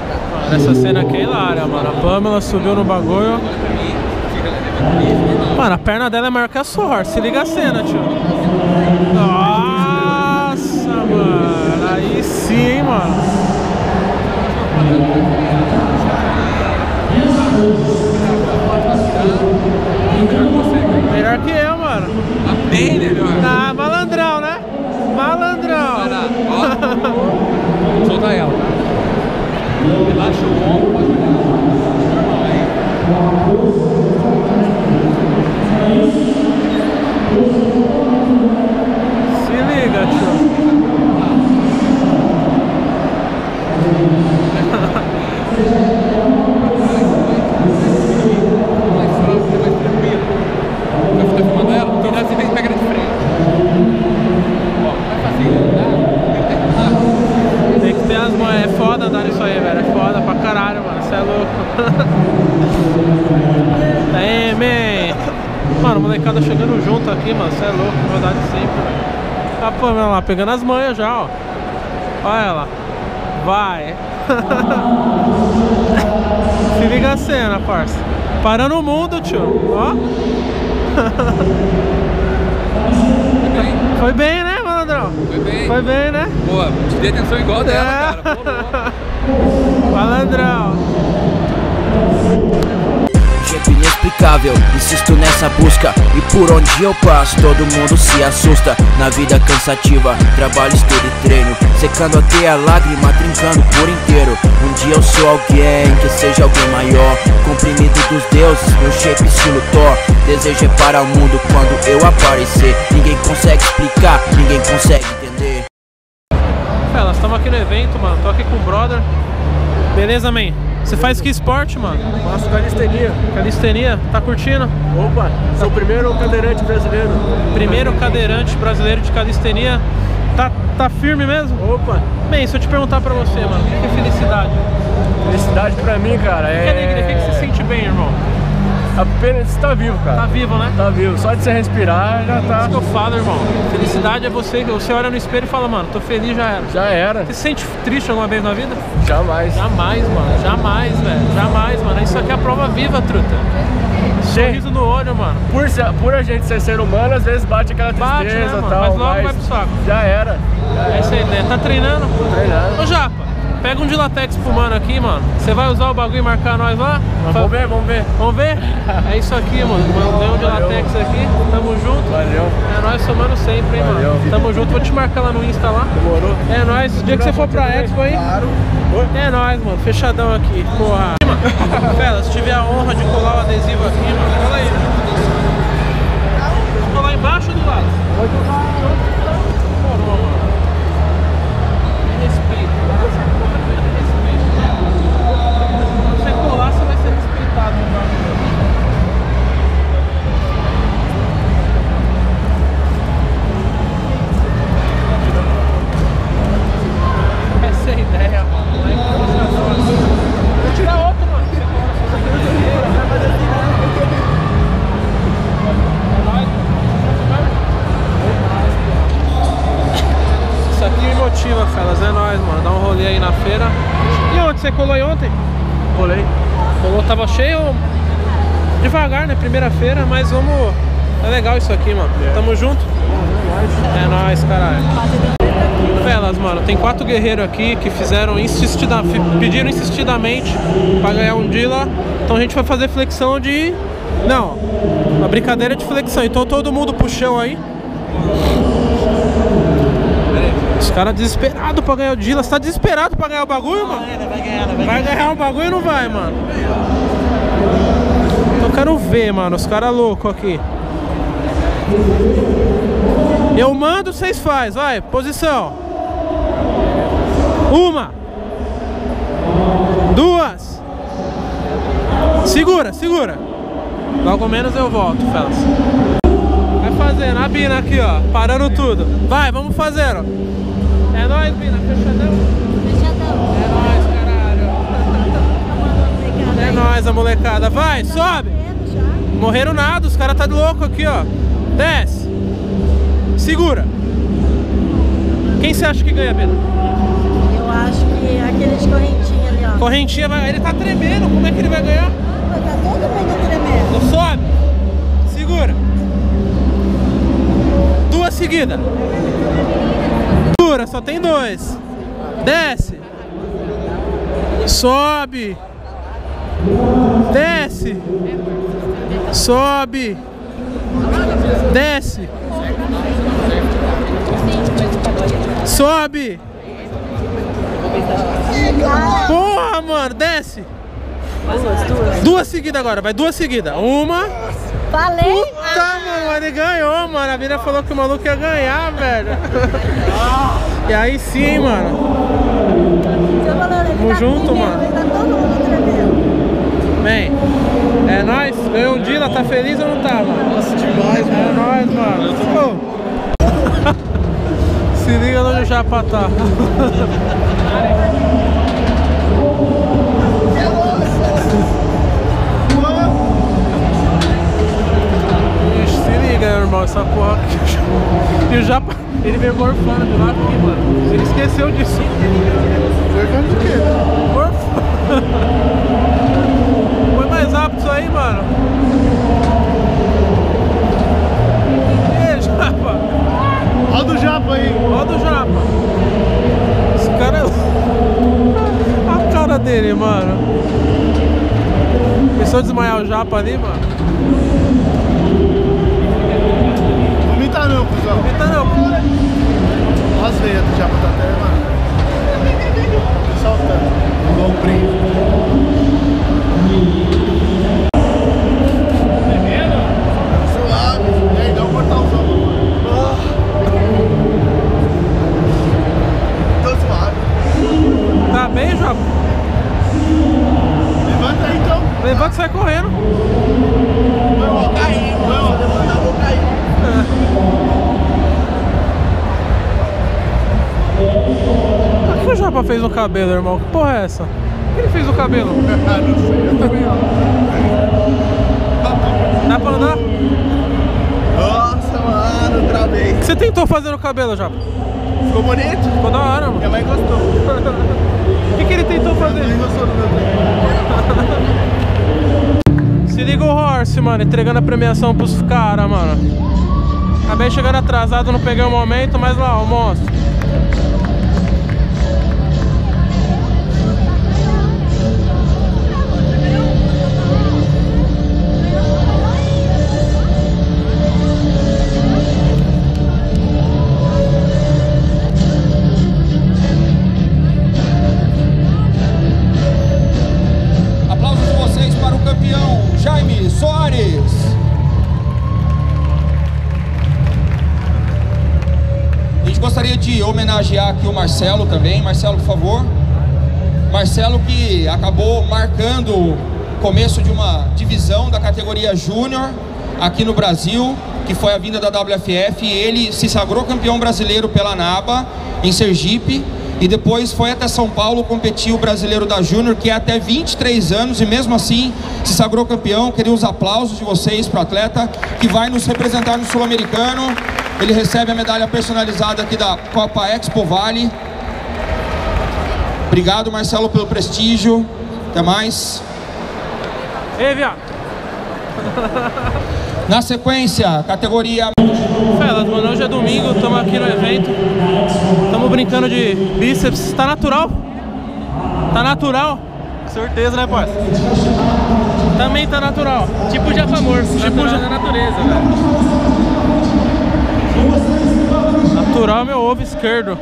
Mano, essa cena aqui é hilária, mano. A Pamela subiu no bagulho. Mano, a perna dela é maior que a sua. Se liga a cena, tio. Nossa, mano. Aí sim, hein, mano. Melhor que eu, mano. Bem melhor. Ah, malandrão, né? Malandrão. Vai lá, ó. Solta ela. Relaxa o ombro, pode olhar. Normal aí. Se liga, tio. Tem que ter as mães, é foda andar nisso aí, velho. É foda pra caralho, mano. Cê é louco. Aí, man. Mano, molecada chegando junto aqui, mano. Cê é louco, verdade sempre, velho. Tá, pô, meu lá, pegando as manhas já, ó. Olha ela. Vai. Se liga a cena, parça. Parando o mundo, tio. Ó. Foi bem, né, malandrão? Foi bem. Foi bem, né? Pô, te dei atenção igual dela, cara. Pô, louco. Malandrão. Jeito inexplicável, insisto nessa busca. E por onde eu passo, todo mundo se assusta. Na vida cansativa, trabalho, estudo e treino, secando até a lágrima, trincando por inteiro. Um dia eu sou alguém, que seja alguém maior, comprimido dos deuses, meu shape estilo Thor. Desejo é para o mundo quando eu aparecer. Ninguém consegue explicar, ninguém consegue entender. Nós estamos aqui no evento, mano. Tô aqui com o brother. Beleza, man? Você faz que esporte, mano? Faço calistenia. Calistenia? Tá curtindo? Opa, sou o primeiro cadeirante brasileiro. Primeiro cadeirante brasileiro de calistenia. Tá firme mesmo? Opa. Bem, se eu te perguntar pra você, mano, o que é felicidade? Felicidade pra mim, cara, O que é alegria? O que você sente bem, irmão? Apenas estar vivo, cara. Tá vivo, né? Tá vivo. Só de você respirar já tá. Isso que eu falo, irmão. Felicidade é você olha no espelho e fala, mano, tô feliz, já era. Já era. Você se sente triste alguma vez na vida? Jamais. Jamais, mano. Jamais, velho. Jamais, mano. Isso aqui é a prova viva, truta. Sorriso no olho, mano. Por a gente ser humano, às vezes bate aquela tristeza, Bate, né, mano? tal, Mas logo vai pro saco. Já era. Essa é a ideia. Tá treinando? Treinando. Ô, Japa, pega um de latex pro mano aqui, mano. Você vai usar o bagulho e marcar nós lá? Vamos ver, vamos ver. Vamos ver? É isso aqui, mano. Mandei um de latex aqui. Tamo junto. Valeu. É nóis, somando sempre, hein, Valeu. mano. Tamo junto. Vou te marcar lá no Insta lá. Demorou. É nóis. O dia que você for pra Expo aí. Claro. É nóis, mano. Fechadão aqui. Porra. Felas, tive a honra de colar o adesivo aqui, mano. Cola aí. Vou colar embaixo ou do lado? Pode jogar. Porra, mano. Respeito. Se você colar, você vai ser respeitado, mano. Essa é a ideia, mano. Vou tirar outro, mano. Isso aqui me motiva, felas. É nóis, mano. Dá um rolê aí na feira. E onde? Você colou aí ontem? Colei. Colou, tava cheio. Devagar, né? Primeira feira, mas vamos. É legal isso aqui, mano. Tamo junto? É nóis, caralho. Felas, mano, tem 4 guerreiros aqui que pediram insistidamente pra ganhar um Dila. Então a gente vai fazer flexão de... Não, uma brincadeira de flexão. Então todo mundo pro chão aí. Os caras desesperados pra ganhar o Dila. Você tá desesperado pra ganhar o bagulho, mano? Vai ganhar o bagulho ou não vai, mano? Então eu quero ver, mano, os caras loucos aqui. Eu mando, vocês fazem. Vai, posição. 1, 2. Segura, segura. Logo menos eu volto, felas. Vai fazendo, a Bina aqui, ó. Parando tudo. Vai, vamos fazendo. É nóis, Bina, fechadão? Fechadão. É nóis, caralho. É nóis, a molecada. Vai, sobe. Morreram nada, os caras tá de louco aqui, ó. Desce. Segura. Quem você acha que ganha, Bina? Eu acho que aquele de correntinha ali, ó. Correntinha, ele tá tremendo, como é que ele vai ganhar? Tá todo mundo tremendo. Não sobe. Segura. 2 seguidas. Segura, só tem 2. Desce. Sobe. Desce. Sobe. Desce. Sobe. Porra, mano, desce. 2 seguidas agora, vai 2 seguidas. Uma. Falei. Puta, mano, ele ganhou, mano. A mina falou que o maluco ia ganhar, velho. E aí sim, mano. Tamo junto, mano. Tá todo mundo tremendo. Bem, é nóis. Ganhou um Dila, tá feliz ou não tá, mano? Nossa, demais, É nóis, mano. Pô. Se liga onde o Japa tá. Se liga, irmão, essa porra aqui. E o Japa, ele veio gorfando do lado aqui, mano. Ele esqueceu disso. Gorfando de quê? Gorfando. Foi mais rápido isso aí, mano. E aí, Japa? Roda o Japa aí. Roda o Japa. Esse cara... A cara dele, mano. Pensou em desmaiar o Japa ali, mano? Vomita não, cuzão. Vomita não. Olha as veias do Japa tá até, mano. Saltando. Igual um primo. Suave. E aí, dá um portalzão, mano. Tô suave. Tá bem, Japa? Levanta aí, então. Levanta e sai correndo. Eu vou cair, mano. Levantar, eu vou cair. O que o Japa fez no cabelo, irmão? Que porra é essa? O que ele fez no cabelo? Ah, não sei, eu também não. Dá pra andar? Nossa, mano, travei. O que você tentou fazer no cabelo, Japa? Ficou bonito? Ficou da hora, Minha mano. mãe gostou. O que ele tentou fazer? Minha mãe gostou do meu tempo. Se liga o Horse, mano, entregando a premiação pros caras, mano. Acabei chegando atrasado, não peguei o momento, mas lá, o monstro. Aplausos de vocês para o campeão Jaime Soares. A gente gostaria de homenagear aqui o Marcelo também. Marcelo, por favor. Marcelo que acabou marcando o começo de uma divisão da categoria Júnior aqui no Brasil, que foi a vinda da WFF, e ele se sagrou campeão brasileiro pela NABA em Sergipe. E depois foi até São Paulo competir o brasileiro da Júnior, que é até 23 anos, e mesmo assim se sagrou campeão. Queria os aplausos de vocês para o atleta que vai nos representar no Sul-Americano. Ele recebe a medalha personalizada aqui da Copa Expo Vale. Obrigado, Marcelo, pelo prestígio. Até mais. Ei, viado. Na sequência, categoria... Felas, mano, hoje é domingo, estamos aqui no evento. Estamos brincando de bíceps. Tá natural? Tá natural? Com certeza, né, parça? Também tá natural. Tipo Japamorfo, Tipo natural ja- da natureza, velho. Natural é meu ovo esquerdo.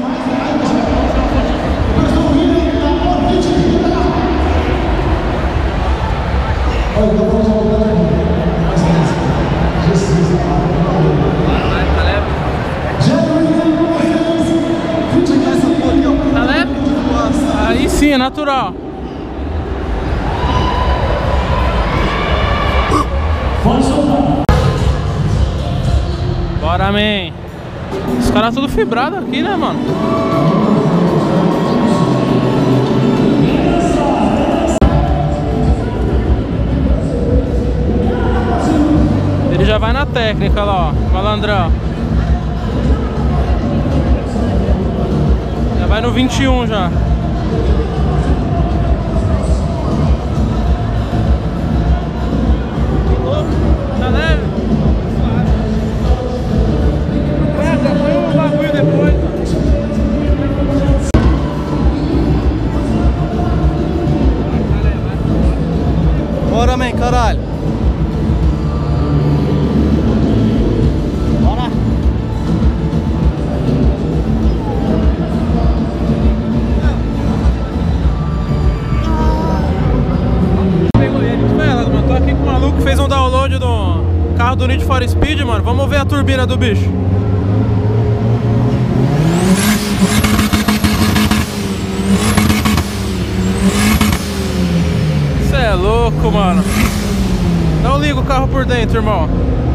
Tá leve? Aí sim, é natural. Bora, man. Os caras tudo fibrado aqui, né, mano? Ele já vai na técnica lá, ó, malandrão. Já vai no 21 já. também, caralho. Bora. Velas, mano, tô aqui com o maluco que fez um download do carro do Need for Speed, mano. Vamos ver a turbina do bicho. Cê é louco, mano. Não liga o carro por dentro, irmão.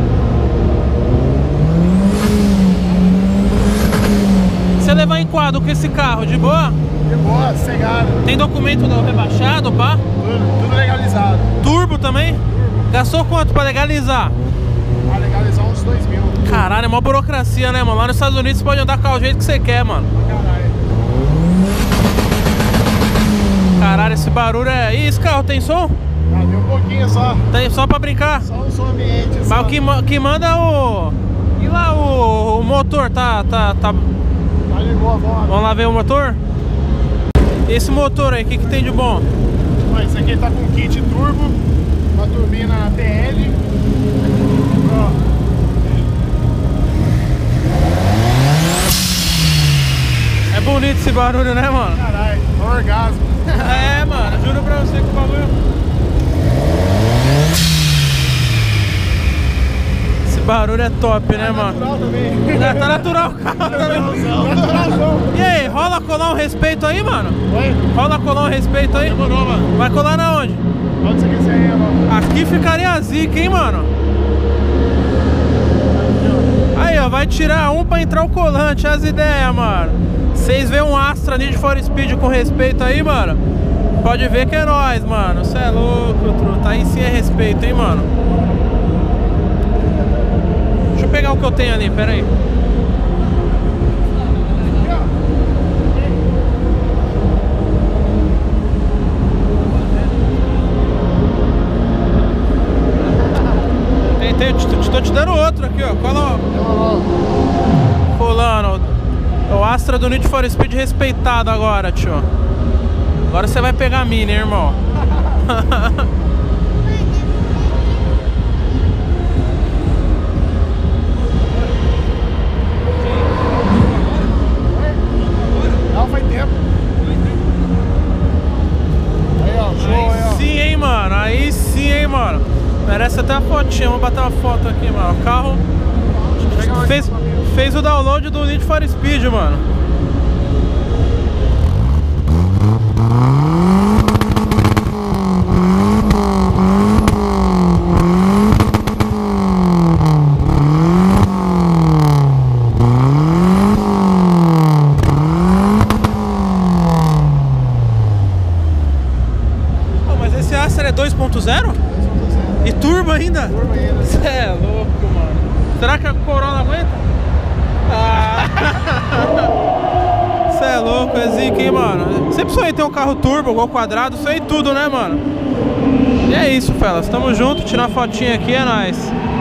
Você levar em quadro com esse carro, de boa? De boa, cegado. Tem documento do rebaixado, pá? Tudo legalizado. Turbo também? Gastou quanto pra legalizar? Pra legalizar uns 2 mil. Caralho, é uma burocracia, né, mano? Lá nos Estados Unidos você pode andar com o jeito que você quer, mano. Caralho. Caralho, esse barulho é... Ih, esse carro tem som? Ah, deu um pouquinho só. Tem só pra brincar? Só o som ambiente. Mas só. o que manda é o... E lá o motor, tá... Tá de boa, vamos. Vamos lá ver o motor? Esse motor aí, o que tem de bom? Esse aqui tá com kit turbo, uma turbina PL. Ó. É bonito esse barulho, né, mano? Caralho, orgasmo. É, mano, juro pra você que o bagulho... Esse barulho é top, né, mano? Natural também. Tá natural o carro também. Naturalzão. E aí, rola colar um respeito aí, mano? Oi? Rola colar um respeito aí? Demorou, mano. Vai colar na onde? Onde você quiser ir, mano. Aqui ficaria a zica, hein, mano? Aí, ó, vai tirar um pra entrar o colante, as ideias, mano. Vocês vêem um Astra Need for Speed com respeito aí, mano? Pode ver que é nóis, mano. Cê é louco, truta. Aí sim é respeito, hein, mano? Deixa eu pegar o que eu tenho ali, pera aí. Tô te dando outro aqui, ó. Cola, ó. Colando. O Astra do Need for Speed respeitado agora, tio. Agora você vai pegar a mini, irmão. Não, faz tempo. Aí, ó, show, aí, ó. Aí sim, hein, mano. Aí sim, hein, mano. Merece até a fotinha. Vamos bater uma foto aqui, mano. O carro fez o download do Need for Speed, mano. Oh, mas esse Astra é 2.0? E turbo ainda? Turbo ainda. Cê é louco, mano. Será que a Corolla aguenta? Ah. Cê é louco, é zica, hein, mano. Sempre sonhei ter um carro turbo, gol quadrado, sonhei tudo, né, mano? E é isso, fellas. Tamo junto, tirar fotinha aqui, é nóis.